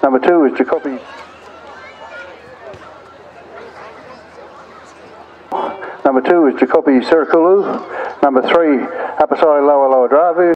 Number 2 is Jacoby. Number 2 is Jacoby Sirikulu. Number 3, Apasai Loa Loa Dravu.